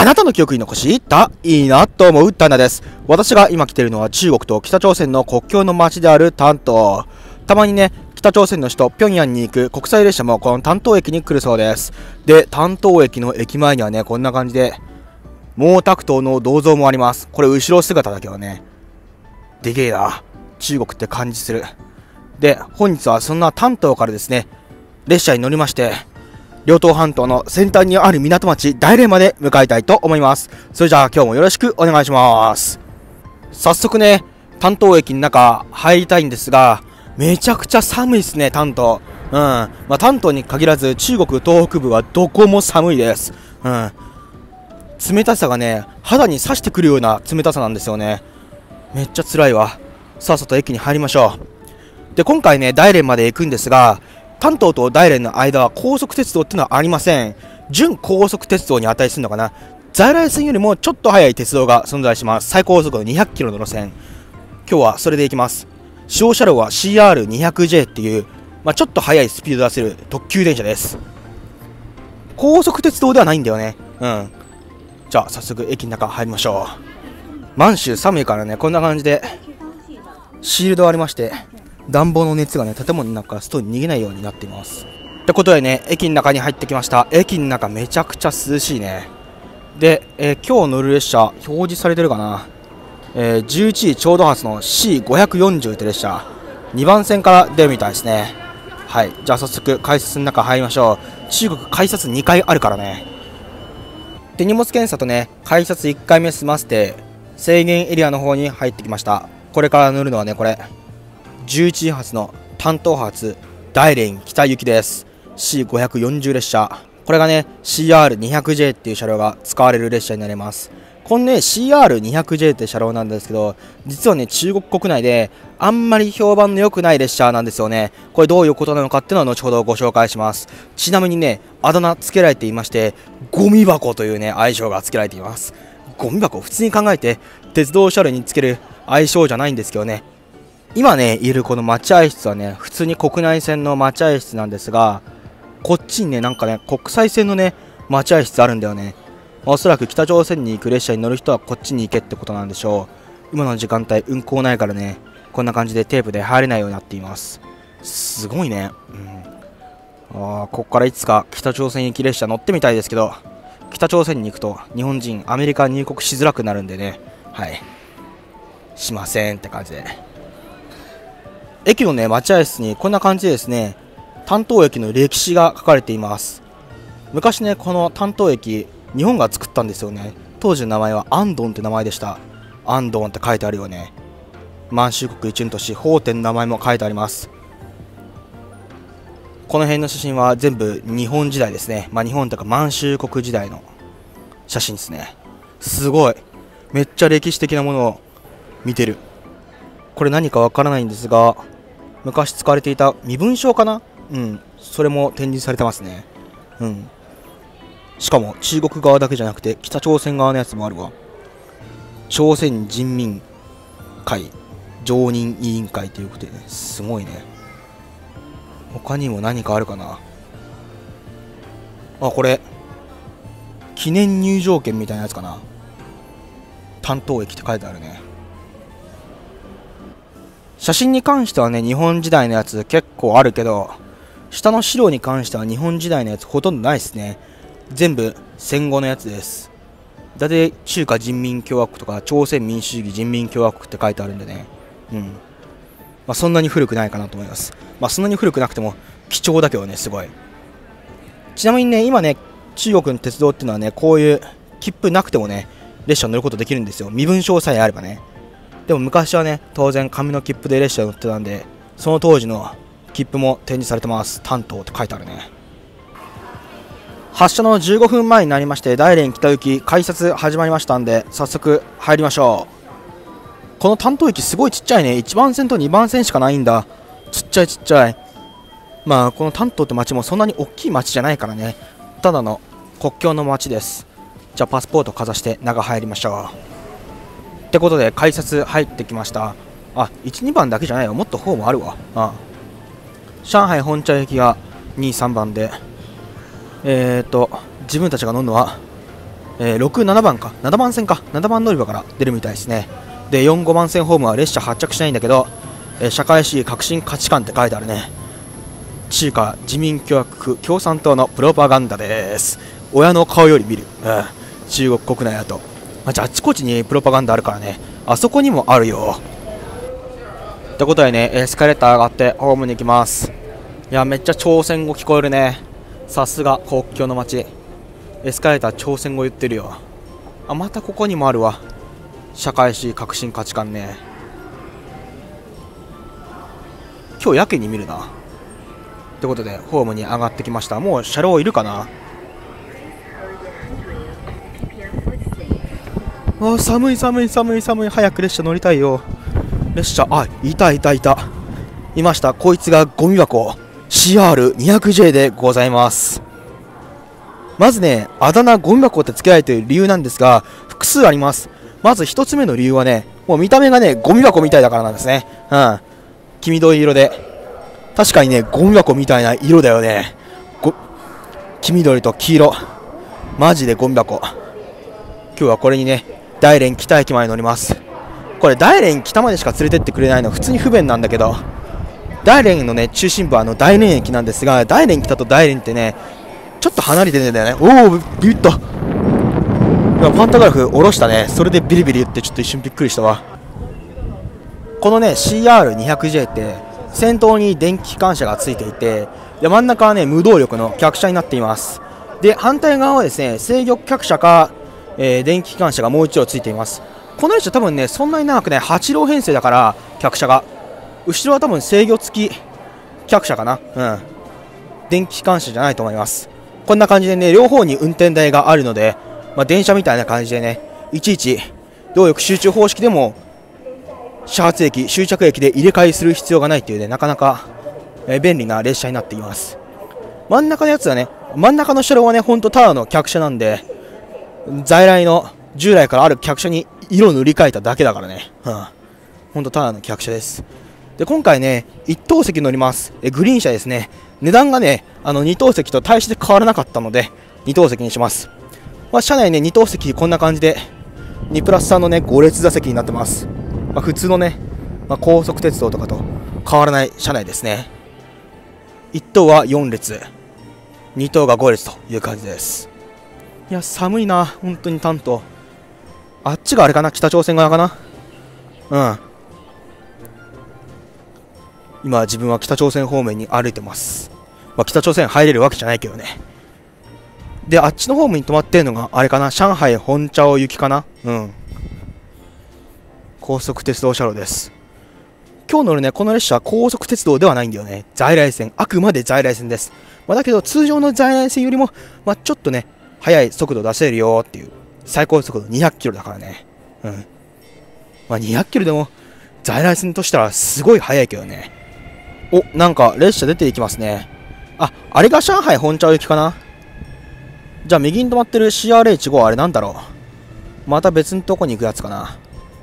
なたの記憶に残したいいなと思う旦那です。私が今来ているのは中国と北朝鮮の国境の町である丹東。たまにね、北朝鮮の首都平壌に行く国際列車もこの丹東駅に来るそうです。で、丹東駅の駅前にはね、こんな感じで毛沢東の銅像もあります。これ後ろ姿だけどね、でけえな、中国って感じする。で、本日はそんな丹東からですね、列車に乗りまして両東半島の先端にある港町大連まで向かいたいと思います。それじゃあ今日もよろしくお願いします。早速ね、丹東駅の中入りたいんですが、めちゃくちゃ寒いですね、丹東。丹東に限らず中国東北部はどこも寒いです。冷たさがね、肌に刺してくるような冷たさなんですよね。めっちゃ辛いわ。さっさと駅に入りましょう。で、今回ね、大連まで行くんですが、丹東と大連の間は高速鉄道っていうのはありません。準高速鉄道に値するのかな。在来線よりもちょっと速い鉄道が存在します。最高速度200キロの路線。今日はそれで行きます。使用車両は CR200J っていう、ちょっと速いスピードを出せる特急電車です。高速鉄道ではないんだよね。じゃあ早速駅の中入りましょう。満州寒いからね、こんな感じでシールドありまして、暖房の熱がね、建物の中から外に逃げないようになっています。ってことでね、駅の中に入ってきました。駅の中めちゃくちゃ涼しいね。で、今日乗る列車表示されてるかな。11時ちょうど発の C540 って列車、2番線から出るみたいですね。はい、じゃあ早速改札の中入りましょう。中国改札2回あるからね。で、荷物検査とね、改札1回目済ませて制限エリアの方に入ってきました。これから乗るのはね、これ11時発の丹東発大連北行きです。 C540 列車、これがね CR200J っていう車両が使われる列車になります。このね CR200J って車両なんですけど、実はね中国国内であんまり評判の良くない列車なんですよね。これどういうことなのかっていうのは後ほどご紹介します。ちなみにね、あだ名つけられていまして、ゴミ箱というね愛称がつけられています。ゴミ箱、普通に考えて鉄道車両につける愛称じゃないんですけどね。今ねいるこの待合室はね、普通に国内線の待合室なんですが、こっちにねなんかね国際線のね待合室あるんだよね。おそらく北朝鮮に行く列車に乗る人はこっちに行けってことなんでしょう。今の時間帯運行ないからね、こんな感じでテープで入れないようになっています。すごいね。こっからいつか北朝鮮行き列車乗ってみたいですけど、北朝鮮に行くと日本人アメリカ入国しづらくなるんでね、しませんって感じで。駅のね待合室にこんな感じでですね、丹東駅の歴史が書かれています。昔ねこの丹東駅日本が作ったんですよね。当時の名前は安東って名前でした。安東って書いてあるよね。満州国一の都市奉天の名前も書いてあります。この辺の写真は全部日本時代ですね。日本とか満州国時代の写真ですね。すごい、めっちゃ歴史的なものを見てる。これ何かわからないんですが、昔使われていた身分証かな。それも展示されてますね。しかも中国側だけじゃなくて北朝鮮側のやつもあるわ。朝鮮人民会常任委員会ということでね、すごいね。他にも何かあるかな。これ記念入場券みたいなやつかな。丹東駅って書いてあるね。写真に関してはね日本時代のやつ結構あるけど、下の資料に関しては日本時代のやつほとんどないですね。全部戦後のやつです。だって中華人民共和国とか朝鮮民主主義人民共和国って書いてあるんでね。そんなに古くないかなと思います。そんなに古くなくても貴重だけどね、すごい。ちなみにね今ね中国の鉄道っていうのはね、こういう切符なくてもね列車に乗ることできるんですよ。身分証さえあればね。でも昔はね当然紙の切符で列車に乗ってたんで、その当時の切符も展示されてます。丹東って書いてあるね。発車の15分前になりまして、大連北行き改札始まりましたんで早速入りましょう。この丹東駅すごいちっちゃいね。1番線と2番線しかないんだ。ちっちゃいちっちゃい。この丹東って町もそんなに大きい町じゃないからね、ただの国境の町です。じゃあパスポートかざして中入りましょう。ってことで改札入ってきました。1、2番だけじゃないよ、もっとホームあるわ。上海本茶駅が2、3番で、自分たちが乗るのは 6、7番か、7番線か、7番乗り場から出るみたいですね。で、4、5番線ホームは列車発着しないんだけど、社会主義革新価値観って書いてあるね。中華自民共和国共産党のプロパガンダです。親の顔より見る。中国国内だと。じゃあ、あちこちにプロパガンダあるからね。あそこにもあるよ。ってことでね、エスカレーター上がってホームに行きます。いや、めっちゃ朝鮮語聞こえるね。さすが国境の街。エスカレーター朝鮮語言ってるよ。あ、またここにもあるわ。社会主義革新価値観ね。今日やけに見るな。ってことでホームに上がってきました。もう車両いるかな。あ、寒い寒い寒い寒い。早く列車乗りたいよ。列車、あ、いたいたいた。いました。こいつがゴミ箱 CR200J でございます。まずね、あだ名ゴミ箱って付けられている理由なんですが、複数あります。まず一つ目の理由はね、もう見た目がね、ゴミ箱みたいだからなんですね。黄緑色で。確かにね、ゴミ箱みたいな色だよね。黄緑と黄色。マジでゴミ箱。今日はこれにね、大連北駅まで乗ります。これ大連北までしか連れてってくれないの普通に不便なんだけど、大連のね、中心部は大連駅なんですが、大連北と大連ってね、ちょっと離れてるんだよね。おお、ビビッと。今パンタグラフ下ろしたね。それでビリビリ言ってちょっと一瞬びっくりしたわ。このね CR200J って先頭に電気機関車がついていて、で真ん中はね無動力の客車になっています。で反対側はですね制御客車か、電気機関車がもう一度ついています。この列車多分ねそんなに長くね8両編成だから客車が、後ろは多分制御付き客車かな。電気機関車じゃないと思います。こんな感じでね両方に運転台があるので、電車みたいな感じでねいちいち動力集中方式でも始発駅終着駅で入れ替えする必要がないというねなかなか便利な列車になっています。真ん中のやつはね、真ん中の車両はねほんとただの客車なんで、在来の従来からある客車に色塗り替えただけだからね、ほんとただの客車です。で今回ね1等席乗ります。グリーン車ですね。値段がね2等席と大して変わらなかったので2等席にします。車内ね2等席こんな感じで2プラス3のね5列座席になってます。普通のね、高速鉄道とかと変わらない車内ですね。1等は4列、2等が5列という感じです。いや寒いな本当に関東。あっちがあれかな、北朝鮮側かな。今自分は北朝鮮方面に歩いてます。北朝鮮入れるわけじゃないけどね。であっちのホームに止まってるのがあれかな、上海本茶行きかな。高速鉄道車両です。今日乗るねこの列車は高速鉄道ではないんだよね。在来線、あくまで在来線です。だけど通常の在来線よりも、ちょっとね速い速度出せるよっていう、最高速度200キロだからね。200キロでも在来線としたらすごい速いけどね。お、なんか列車出ていきますね。あれが上海本茶行きかな。じゃあ右に止まってる CRH5 はあれなんだろう。また別のとこに行くやつかな。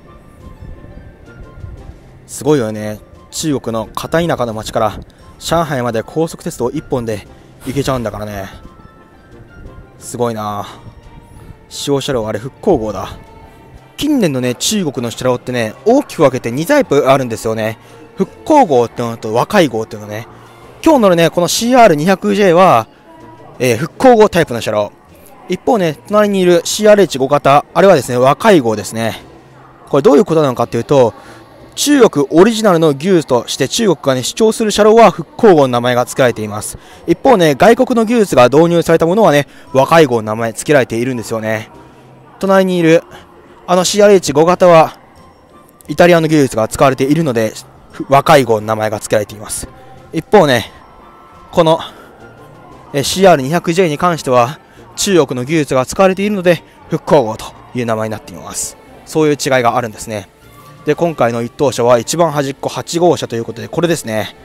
すごいよね。中国の片田舎の町から上海まで高速鉄道1本で行けちゃうんだからね。すごいな。使用車両あれ復興号だ。近年のね中国の車両ってね大きく分けて2タイプあるんですよね。復興号っていうのと和解号っていうのね。今日乗るねこの CR200J は、復興号タイプの車両。一方ね隣にいる CRH5 型、あれはですね和解号ですね。これどういうことなのかっていうと、中国オリジナルの技術として中国がね主張する車両は復興号の名前が付けられています。一方ね外国の技術が導入されたものはね和解号の名前付けられているんですよね。隣にいるCRH5 型はイタリアの技術が使われているので和解号の名前が付けられています。一方ねこの CR200J に関しては中国の技術が使われているので復興号という名前になっています。そういう違いがあるんですね。で今回の1等車は一番端っこ8号車ということでこれですね。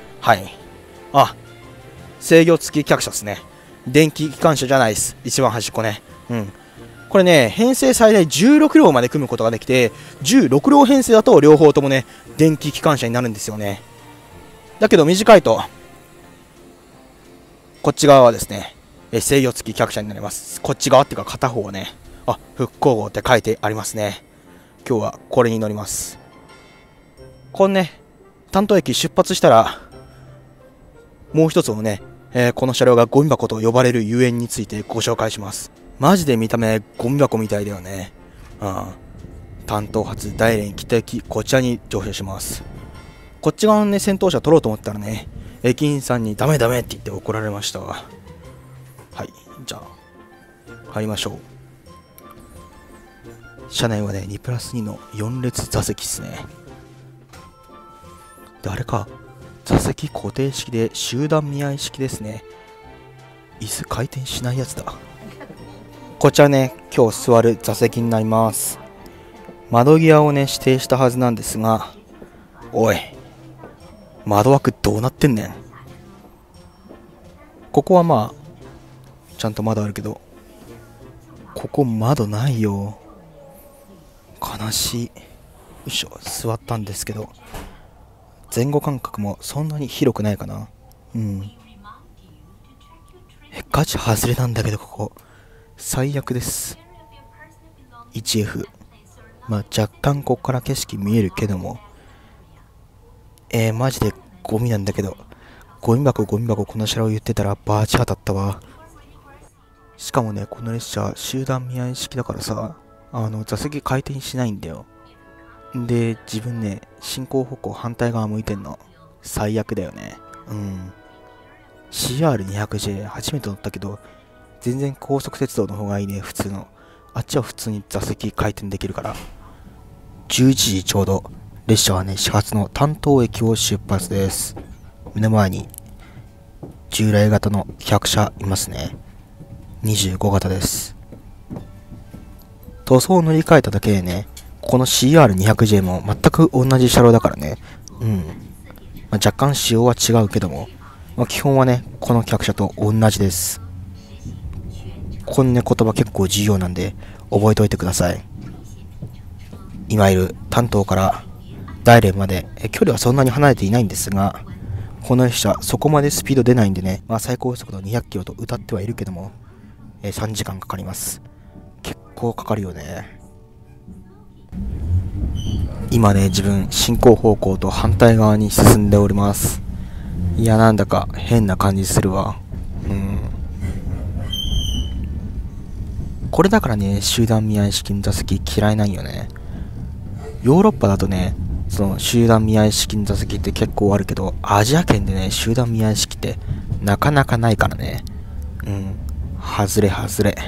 制御付き客車ですね。電気機関車じゃないです。一番端っこね。これね編成最大16両まで組むことができて、16両編成だと両方ともね電気機関車になるんですよね。だけど短いとこっち側はですね制御付き客車になります。こっち側っていうか片方はね、 あ、復興号って書いてありますね。今日はこれに乗ります。このね、丹東駅出発したら、もう一つのね、この車両がゴミ箱と呼ばれるゆえんについてご紹介します。マジで見た目ゴミ箱みたいだよね。丹東発大連北駅、こちらに乗車します。こっち側のね、先頭車取ろうと思ったらね、駅員さんにダメダメって言って怒られましたわ。はい、じゃあ入りましょう。車内はね、2プラス2の4列座席っすね。で、あれか、座席固定式で集団見合い式ですね。椅子回転しないやつだ。こちらね、今日座る座席になります。窓際をね、指定したはずなんですが、おい、窓枠どうなってんねん。ここはまあちゃんと窓あるけど、ここ窓ないよ。悲しい。よいしょ、座ったんですけど、前後間隔もそんなに広くないかな。ガチ外れなんだけど、ここ最悪です。 1F、 まあ若干ここから景色見えるけども、マジでゴミなんだけど、ゴミ箱この車両言ってたらバーチ当たったわ。しかもね、この列車集団見合い式だからさ、座席回転しないんだよ。で、自分ね、進行方向反対側向いてんの。最悪だよね。CR200J 初めて乗ったけど、全然高速鉄道の方がいいね、普通の。あっちは普通に座席回転できるから。11時ちょうど、列車はね、始発の丹東駅を出発です。目の前に従来型の客車いますね。25型です。塗装を塗り替えただけでね、この CR200J も全く同じ車両だからね。若干仕様は違うけども、基本はね、この客車と同じです。このね、言葉結構重要なんで覚えておいてください。今いる丹東から大連まで距離はそんなに離れていないんですが、この列車そこまでスピード出ないんでね、最高速度200キロと謳ってはいるけども、3時間かかります。結構かかるよね。今ね、自分進行方向と反対側に進んでおります。いや、なんだか変な感じするわ。これだからね、集団見合い式の座席嫌いなんよね。ヨーロッパだとね、その集団見合い式の座席って結構あるけど、アジア圏でね、集団見合い式ってなかなかないからね。外れ。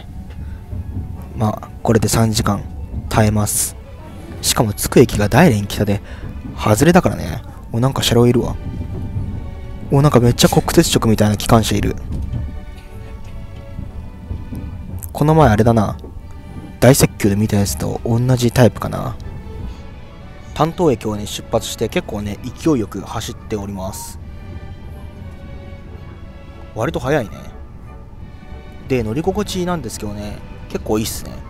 これで3時間耐えます。しかも着く駅が大連北で、外れだからね。なんか車両いるわ。なんかめっちゃ国鉄色みたいな機関車いる。この前あれだな、大雪球で見たやつと同じタイプかな。丹東駅をね、出発して結構ね、勢いよく走っております。割と速いね。で、乗り心地なんですけどね、結構いいっすね。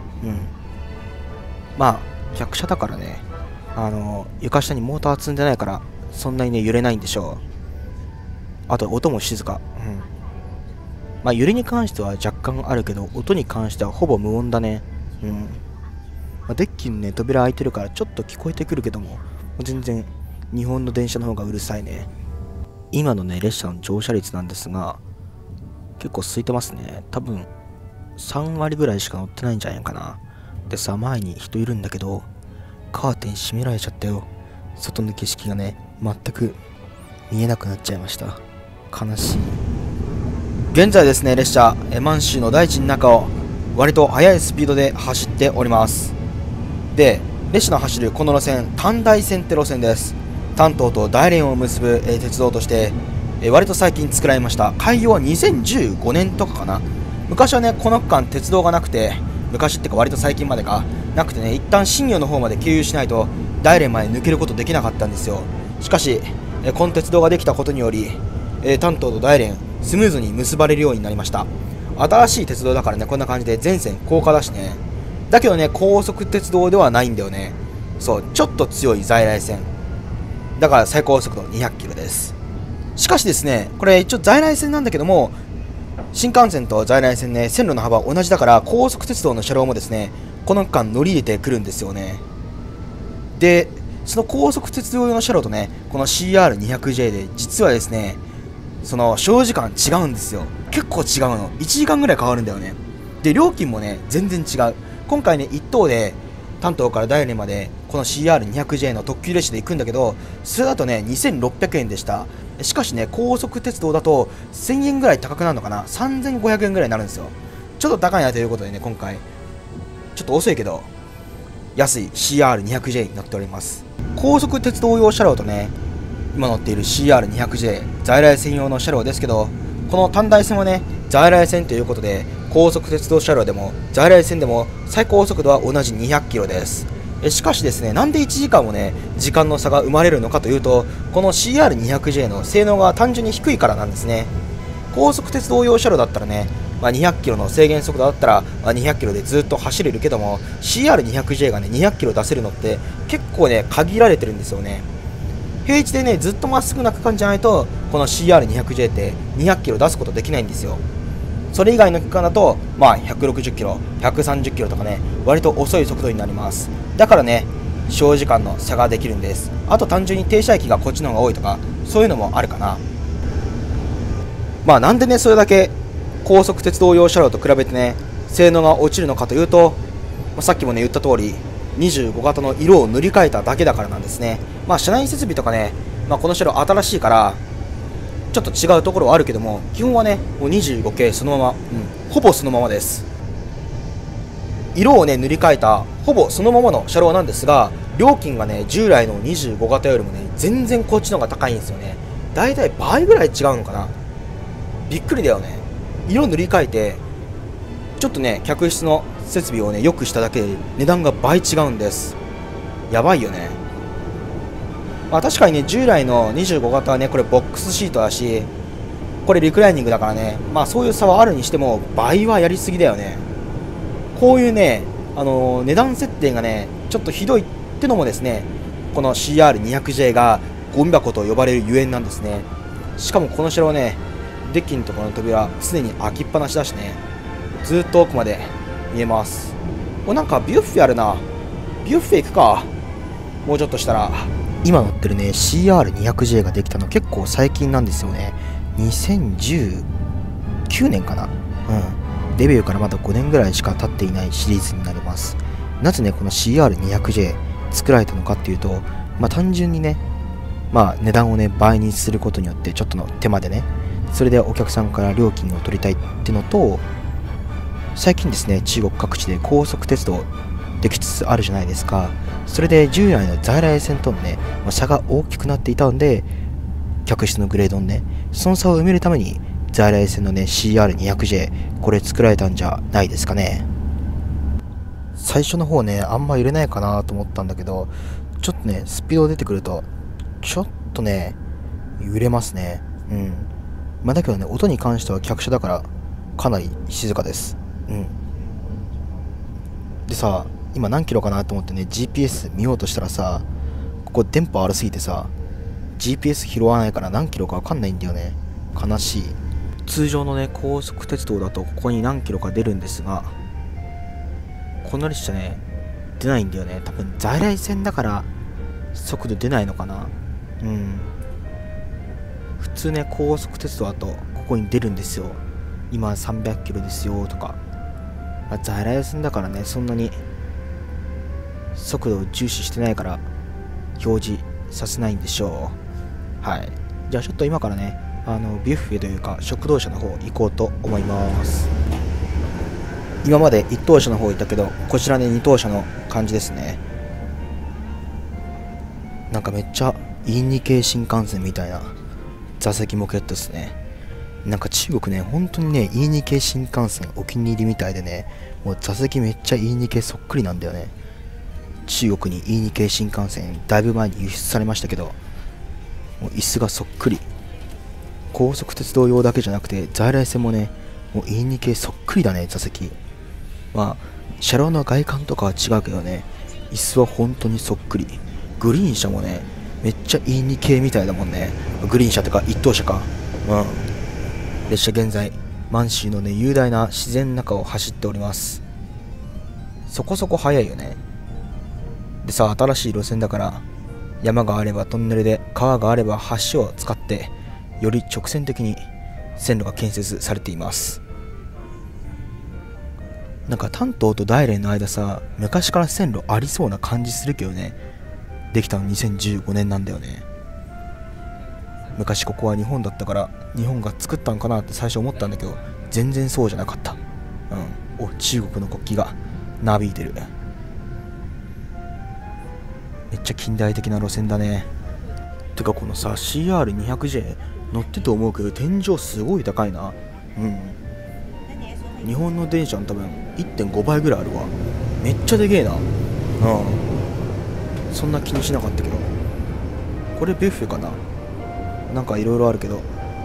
客車だからね、床下にモーター積んでないから、そんなにね、揺れないんでしょう。あと、音も静か。揺れに関しては若干あるけど、音に関してはほぼ無音だね。デッキのね、扉開いてるからちょっと聞こえてくるけども、全然日本の電車の方がうるさいね。今のね、列車の乗車率なんですが、結構空いてますね。多分3割ぐらいしか乗ってないんじゃないかな。でさ、前に人いるんだけど、カーテン閉められちゃったよ。外の景色がね、全く見えなくなっちゃいました。悲しい。現在ですね、列車満州の大地の中を割と速いスピードで走っております。で、列車の走るこの路線、丹大線って路線です。丹東と大連を結ぶ鉄道として割と最近作られました。開業は2015年とかかな。昔はね、この区間鉄道がなくて、昔ってか割と最近までかなくてね、一旦新余の方まで経由しないと大連まで抜けることできなかったんですよ。しかしこの鉄道ができたことにより丹東と大連スムーズに結ばれるようになりました。新しい鉄道だからね、こんな感じで全線高架だしね。だけどね、高速鉄道ではないんだよね。そう、ちょっと強い在来線だから最高速度200キロです。しかしですね、これ一応在来線なんだけども、 新幹線と在来線ね、線路の幅同じだから、高速鉄道の車両もですね、この区間乗り入れてくるんですよね。で、その高速鉄道用の車両とね、この CR200J で実はですね、その所要時間違うんですよ。結構違うの。1時間ぐらい変わるんだよね。で、料金もね、全然違う。今回ね、1等で丹東から大連までこの CR200J の特急列車で行くんだけど、それだとね、2600円でした。しかしね、高速鉄道だと1000円ぐらい高くなるのかな。3500円ぐらいになるんですよ。ちょっと高いなということでね、今回ちょっと遅いけど安い CR200J に乗っております。高速鉄道用車両とね、今乗っている CR200J 在来線用の車両ですけど、この短大線はね、在来線ということで、高速鉄道車両でも在来線でも最高速度は同じ200キロです。しかしですね、なんで1時間もね、時間の差が生まれるのかというと、この CR200J の性能が単純に低いからなんですね。高速鉄道用車両だったらね、200キロの制限速度だったら、200キロでずっと走れるけども、 CR200J がね200キロ出せるのって結構ね限られてるんですよね。平地でねずっとまっすぐな区間じゃないと、この CR200J って200キロ出すことできないんですよ。それ以外の区間だと160キロ130キロとかね、割と遅い速度になります。だからね、所要時間の差ができるんです。あと単純に停車駅がこっちの方が多いとか、そういうのもあるかな。なんでねそれだけ高速鉄道用車両と比べてね性能が落ちるのかというと、さっきもね言った通り25型の色を塗り替えただけだからなんですね。車内設備とかね、この車両新しいからちょっと違うところはあるけども、基本はねもう25系そのまま、ほぼそのままです。色をね塗り替えたほぼそのままの車両なんですが、料金がね従来の25型よりもね全然こっちの方が高いんですよね。だいたい倍ぐらい違うのかな。びっくりだよね。色塗り替えてちょっとね客室の設備をね良くしただけで値段が倍違うんです。やばいよね。確かにね従来の25型はねこれボックスシートだし、これリクライニングだからね、そういう差はあるにしても倍はやりすぎだよね。こういうね値段設定がねちょっとひどいってのもですね、この CR200J がゴミ箱と呼ばれるゆえんなんですね。しかもこの車両ね、デッキのところの扉常に開きっぱなしだしね、ずっと奥まで見えます。なんかビュッフェあるな。ビュッフェ行くか、もうちょっとしたら。今乗ってるね CR200J ができたの結構最近なんですよね。2019年かな。デビューからまだ5年ぐらいしか経っていないシリーズになります。なぜねこの CR200J 作られたのかっていうと、単純にね値段をね倍にすることによってちょっとの手間でね、それでお客さんから料金を取りたいってのと、最近ですね中国各地で高速鉄道できつつあるじゃないですか。それで従来の在来線とのね差が大きくなっていたので、客室のグレードのねその差を埋めるために在来線のね CR200J これ作られたんじゃないですかね。最初の方ねあんま揺れないかなと思ったんだけど、ちょっとねスピード出てくるとちょっとね揺れますね。だけどね音に関しては客車だからかなり静かです。でさ、今何キロかなと思ってね GPS 見ようとしたらさ、ここ電波悪すぎてさ GPS 拾わないから何キロか分かんないんだよね。悲しい。通常のね高速鉄道だとここに何キロか出るんですが、この列車ね出ないんだよね。多分在来線だから速度出ないのかな。普通ね高速鉄道だとここに出るんですよ。今300キロですよとか。在来線だからねそんなに速度を重視してないから表示させないんでしょう。じゃあちょっと今からねビュッフェというか食堂車の方行こうと思います。今まで1等車の方行ったけど、こちらね2等車の感じですね。なんかめっちゃインニ系新幹線みたいな座席モケットですね。なんか中国ね本当にねインニ系新幹線お気に入りみたいでね、もう座席めっちゃインニ系そっくりなんだよね。中国にインニ系新幹線だいぶ前に輸出されましたけど、もう椅子がそっくり。高速鉄道用だけじゃなくて在来線もねもうインニ系そっくりだね座席。車両の外観とかは違うけどね、椅子は本当にそっくり。グリーン車もねめっちゃインニ系みたいだもんね。グリーン車とか一等車か。列車現在満州のね雄大な自然の中を走っております。そこそこ速いよね。でさ、新しい路線だから山があればトンネルで、川があれば橋を使ってより直線的に線路が建設されています。なんか丹東と大連の間さ、昔から線路ありそうな感じするけどね。できたの2015年なんだよね。昔ここは日本だったから日本が作ったのかなって最初思ったんだけど、全然そうじゃなかった。お、中国の国旗がなびいてる。めっちゃ近代的な路線だね。てかこのさ CR200J 乗ってて思うけど天井すごい高いな。日本の電車の多分 1.5 倍ぐらいあるわ。めっちゃでけえな。そんな気にしなかったけど。これビュッフェかな。なんかいろいろあるけど、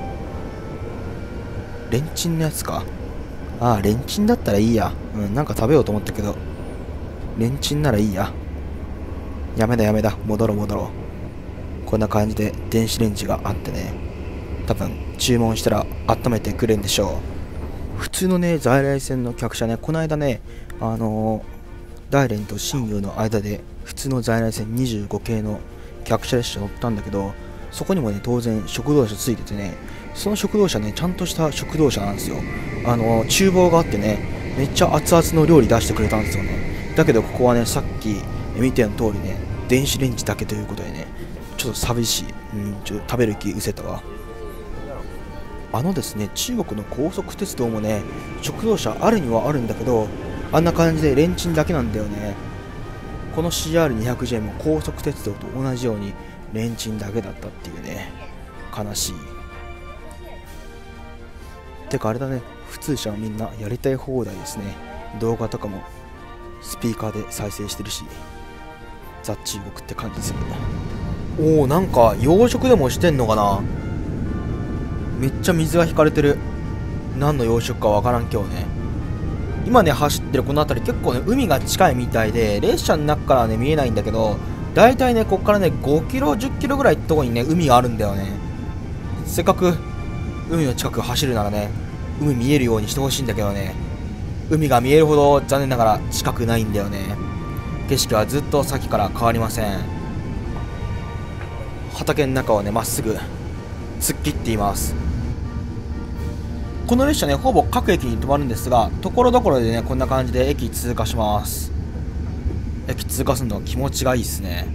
レンチンのやつか。ああ、レンチンだったらいいや。なんか食べようと思ったけど、レンチンならいいや。やめだやめだ、戻ろう戻ろう。こんな感じで電子レンジがあってね、多分注文したら温めてくれるんでしょう。普通のね在来線の客車ね、この間ね大連と新陽の間で普通の在来線25系の客車列車乗ったんだけど、そこにもね当然食堂車ついててね、その食堂車ねちゃんとした食堂車なんですよ。厨房があってね、めっちゃ熱々の料理出してくれたんですよね。だけどここはね、さっき見たような通りね、電子レンジだけということでね、ちょっと寂しい。ちょっと食べる気失せたわ。ですね、中国の高速鉄道もね、食堂車あるにはあるんだけど、あんな感じでレンチンだけなんだよね。この CR200J も高速鉄道と同じようにレンチンだけだったっていうね、悲しい。てかあれだね、普通車はみんなやりたい放題ですね。動画とかもスピーカーで再生してるし、ザ・中国って感じする。おお、なんか養殖でもしてんのかな。めっちゃ水が引かれてる。何の養殖かわからんけどね。今ね走ってるこの辺り結構ね海が近いみたいで、列車の中からね見えないんだけど、だいたいねこっからね5キロ10キロぐらいってとこにね海があるんだよね。せっかく海の近く走るならね、海見えるようにしてほしいんだけどね、海が見えるほど残念ながら近くないんだよね。景色はずっと先から変わりません。畑の中をねまっすぐ突っ切っています。この列車ねほぼ各駅に止まるんですが、ところどころでねこんな感じで駅通過します。駅通過するの気持ちがいいですね。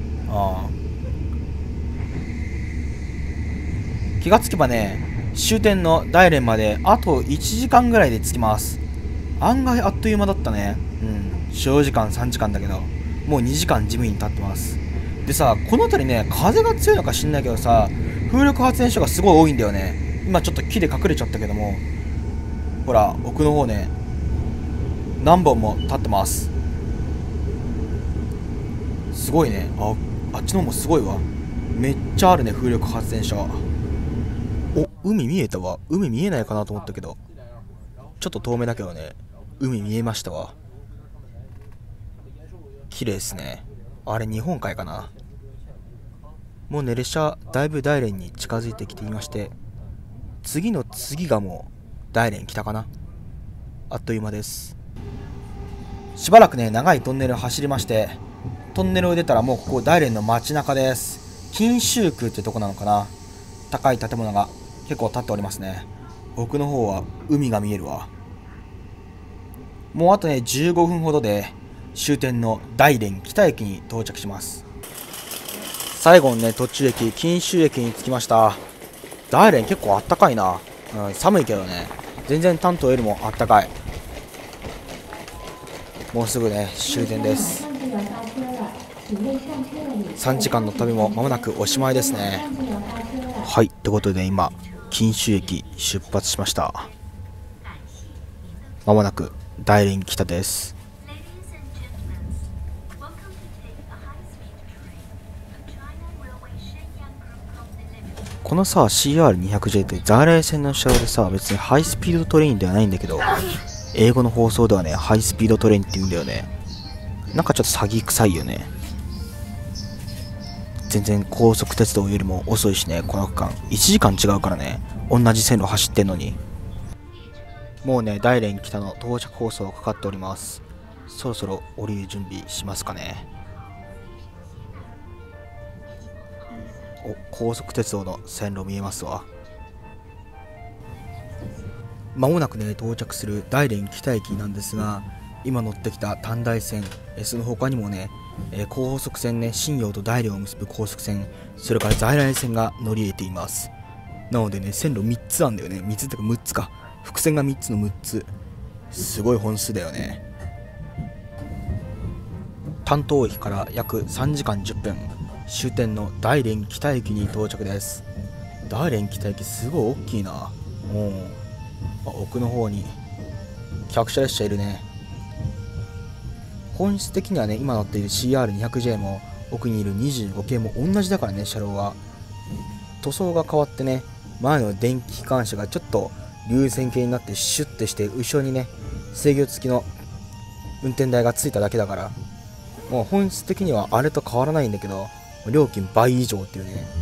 気がつけばね終点の大連まであと1時間ぐらいで着きます。案外あっという間だったね。使用時間3時間だけど、もう2時間地味に経ってます。でさ、この辺りね風が強いのか知んないけどさ、風力発電所がすごい多いんだよね。今ちょっと木で隠れちゃったけども、ほら奥の方ね何本も立ってます。すごいね。あっちの方もすごいわ。めっちゃあるね、風力発電所。お、海見えたわ。海見えないかなと思ったけど、ちょっと遠目だけどね海見えましたわ。綺麗ですね。あれ日本海かな。もうね列車だいぶ大連に近づいてきていまして、次の次がもう大連北かな。あっという間です。しばらくね長いトンネルを走りまして、トンネルを出たらもうここ大連の街中です。錦州区ってとこなのかな。高い建物が結構建っておりますね。奥の方は海が見えるわ。もうあとね15分ほどで終点の大連北駅に到着します。最後のね途中駅錦州駅に着きました。大連結構あったかいな。寒いけどね全然丹東よりもあったかい。もうすぐね終点です。3時間の旅も間もなくおしまいですね。はい、ってことで今錦州駅出発しました。間もなく大連北です。このさ CR200J って在来線の車両でさ、別にハイスピードトレインではないんだけど、英語の放送ではねハイスピードトレインって言うんだよね。なんかちょっと詐欺臭いよね。全然高速鉄道よりも遅いしね、この区間1時間違うからね、同じ線路走ってんのに。 もうね、大連北の到着放送がかかっております。そろそろ降りる準備しますかね。お、高速鉄道の線路見えますわ。まもなくね、到着する大連北駅なんですが、今乗ってきた短大線、その他にもね、高速線ね、新陽と大連を結ぶ高速線、それから在来線が乗り入れています。なのでね、線路3つなんだよね。3つとか6つか。伏線が3つの6つ。すごい本数だよね。丹東駅から約3時間10分、終点の大連北駅に到着です。大連北駅すごい大きいな。奥の方に客車列車いるね。本質的にはね、今乗っている CR200J も奥にいる25系も同じだからね。車両は塗装が変わってね、前の電気機関車がちょっと流線形になってシュッてして、後ろにね制御付きの運転台がついただけだから、もう本質的にはあれと変わらないんだけど、料金倍以上っていうね。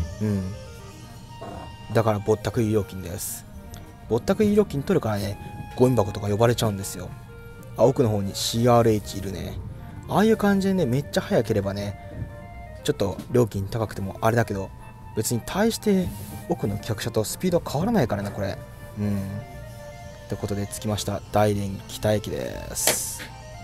だからぼったくり料金です。ぼったくり料金取るからね、ゴミ箱とか呼ばれちゃうんですよ。奥の方に CRH いるね。ああいう感じでね、めっちゃ速ければね、ちょっと料金高くてもあれだけど、別に対して奥の客車とスピードは変わらないからね、これ。ってことで着きました。大連北駅です。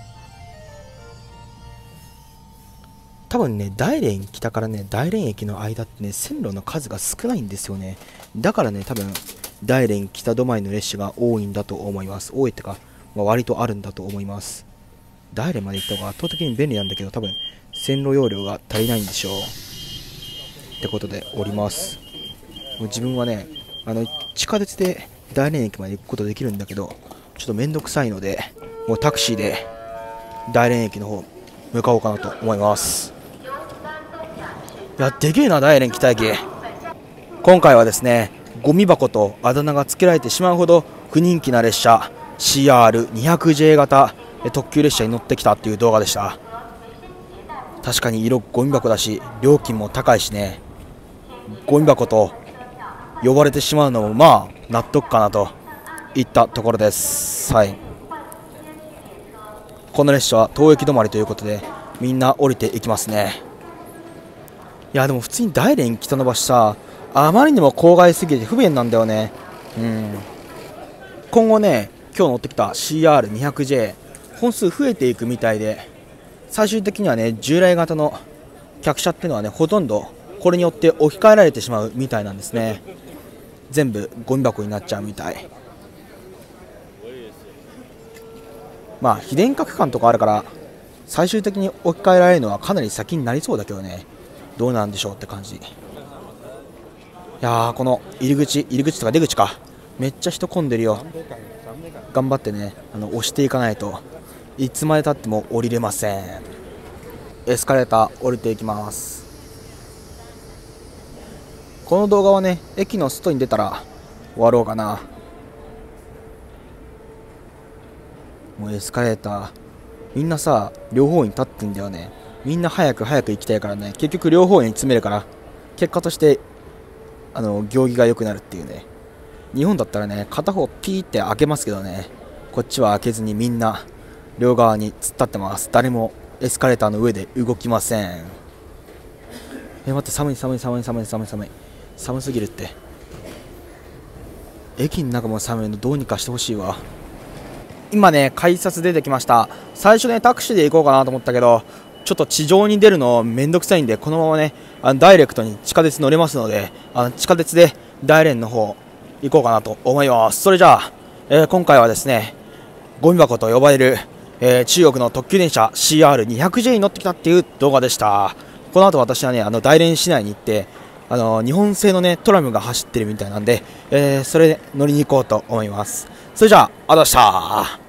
多分ね、大連北からね、大連駅の間ってね、線路の数が少ないんですよね。だからね、多分大連北止まりの列車が多いんだと思います。多いってか、割とあるんだと思います。大連まで行った方が圧倒的に便利なんだけど、多分線路容量が足りないんでしょう。ってことで降ります。もう自分はね、地下鉄で大連駅まで行くことできるんだけど、ちょっとめんどくさいので、もうタクシーで大連駅の方向かおうかなと思います。いや、でけえな、大連北駅。今回はですね、ゴミ箱とあだ名が付けられてしまうほど不人気な列車 CR200J 型特急列車に乗ってきたっていう動画でした。確かに色ゴミ箱だし、料金も高いしね、ゴミ箱と呼ばれてしまうのもまあ納得かなといったところです。はい。この列車は当駅止まりということで、みんな降りていきますね。いやでも普通に大連北の橋さ、あまりにも郊外すぎて不便なんだよね。今後ね、今日乗ってきた CR200J 本数増えていくみたいで、最終的にはね、従来型の客車っていうのはね、ほとんどこれによって置き換えられてしまうみたいなんですね。全部ゴミ箱になっちゃうみたい。まあ非電化区間とかあるから、最終的に置き換えられるのはかなり先になりそうだけどね、どうなんでしょうって感じ。いやー、この入り口とか出口か、めっちゃ人混んでるよ。頑張ってね、押していかないといつまでたっても降りれません。エスカレーター降りていきます。この動画はね、駅の外に出たら終わろうかな。もうエスカレーターみんなさ、両方に立ってんだよね。みんな早く行きたいからね、結局両方に詰めるから、結果として行儀が良くなるっていうね。日本だったらね、片方ピーって開けますけどね、こっちは開けずにみんな両側に突っ立ってます。誰もエスカレーターの上で動きません。待って、寒い寒すぎるって。駅の中も寒いのどうにかしてほしいわ。今ね、改札出てきました。最初ね、タクシーで行こうかなと思ったけど、ちょっと地上に出るのめんどくさいんで、このままね、ダイレクトに地下鉄乗れますので、地下鉄で大連の方行こうかなと思います。それじゃあ、今回はですね、ゴミ箱と呼ばれる、中国の特急電車 CR200J に乗ってきたっていう動画でした。この後私はね、大連市内に行って、日本製のね、トラムが走ってるみたいなんで、それで乗りに行こうと思います。それじゃあ、ありがとうございました。